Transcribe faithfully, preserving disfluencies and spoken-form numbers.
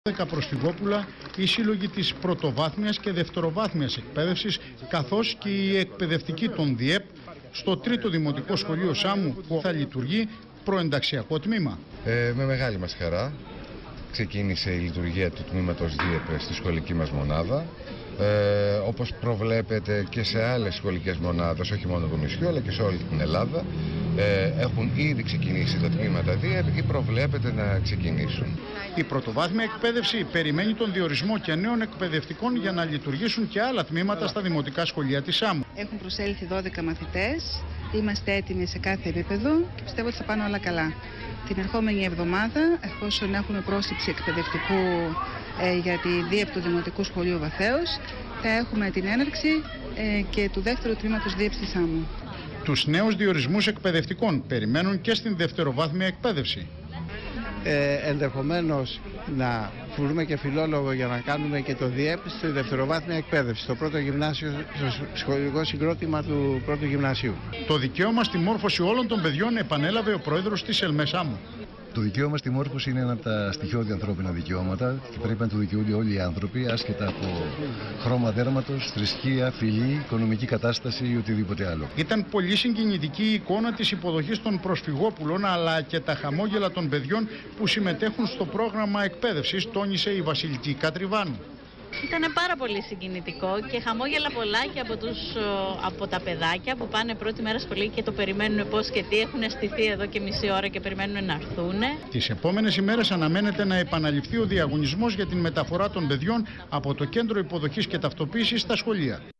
δέκα προσφυγόπουλα, οι σύλλογοι της πρωτοβάθμιας και δευτεροβάθμιας εκπαίδευσης, καθώς και οι εκπαιδευτικοί των ΔΙΕΠ στο τρίτο Δημοτικό Σχολείο Σάμου, που θα λειτουργεί προενταξιακό τμήμα. Ε, με μεγάλη μας χαρά ξεκίνησε η λειτουργία του τμήματος ΔΙΕΠ στη σχολική μας μονάδα. Ε, όπως προβλέπεται και σε άλλες σχολικές μονάδες, όχι μόνο το νησιό αλλά και σε όλη την Ελλάδα, ε, έχουν ήδη ξεκινήσει τα τμήματα ΔΙΕΠ ή προβλέπεται να ξεκινήσουν. Η πρωτοβάθμια εκπαίδευση περιμένει τον διορισμό και νέων εκπαιδευτικών για να λειτουργήσουν και άλλα τμήματα στα δημοτικά σχολεία της Σάμου. Έχουν προσέλθει δώδεκα μαθητές, είμαστε έτοιμοι σε κάθε επίπεδο και πιστεύω ότι θα πάνε όλα καλά. Την ερχόμενη εβδομάδα, εφόσον έχουμε πρόσληψη εκπαιδευτικού ε, για τη ΔΙΕΠ του Δημοτικού Σχολείου Βαθέως, θα έχουμε την έναρξη ε, και του δεύτερου τμήματος ΔΙΕΠ στη Σάμου. Τους νέους διορισμούς εκπαιδευτικών περιμένουν και στην δευτεροβάθμια εκπαίδευση. Ε, ενδεχομένως να βρούμε και φιλόλογο για να κάνουμε και το ΔΙΕΠ στη δευτεροβάθμια εκπαίδευση, στο πρώτο γυμνάσιο, στο σχολικό συγκρότημα του πρώτου γυμνασίου. Το δικαίωμα στη μόρφωση όλων των παιδιών επανέλαβε ο πρόεδρος της ΕΛΜΕ Σάμου. Το δικαίωμα στη μόρφωση είναι ένα από τα στοιχειώδη ανθρώπινα δικαιώματα και πρέπει να το δικαιούνται όλοι οι άνθρωποι, άσχετα από χρώμα δέρματος, θρησκεία, φυλή, οικονομική κατάσταση ή οτιδήποτε άλλο. Ήταν πολύ συγκινητική η εικόνα της υποδοχής των προσφυγόπουλων, αλλά και τα χαμόγελα των παιδιών που συμμετέχουν στο πρόγραμμα εκπαίδευσης, τόνισε η Βασιλική Κατριβάνου. Ήταν πάρα πολύ συγκινητικό και χαμόγελα πολλά και από, τους, από τα παιδάκια που πάνε πρώτη μέρα σχολή και το περιμένουν πώς και τι, έχουν στηθεί εδώ και μισή ώρα και περιμένουν να έρθουν. Τις επόμενες ημέρες αναμένεται να επαναληφθεί ο διαγωνισμός για την μεταφορά των παιδιών από το Κέντρο Υποδοχής και Ταυτοποίησης στα σχολεία.